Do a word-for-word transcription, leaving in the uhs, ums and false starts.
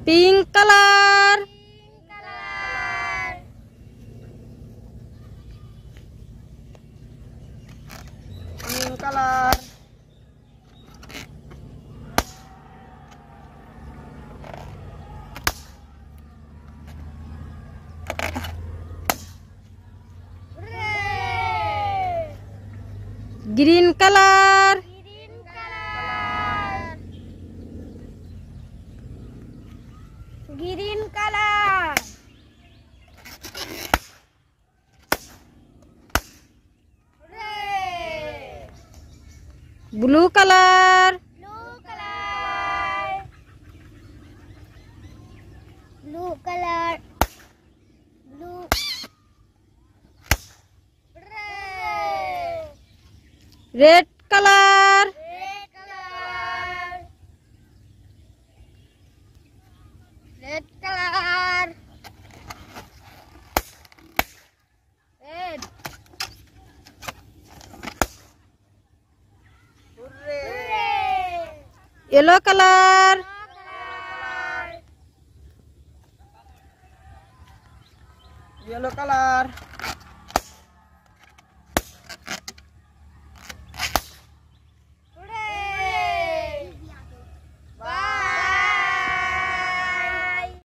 Pink color. Pink color. Green color. Green color. Red. Blue color. Blue color. Blue color. Blue. Red. Red color. Red color. Red color. Red. Hooray. Yellow color. Yellow color.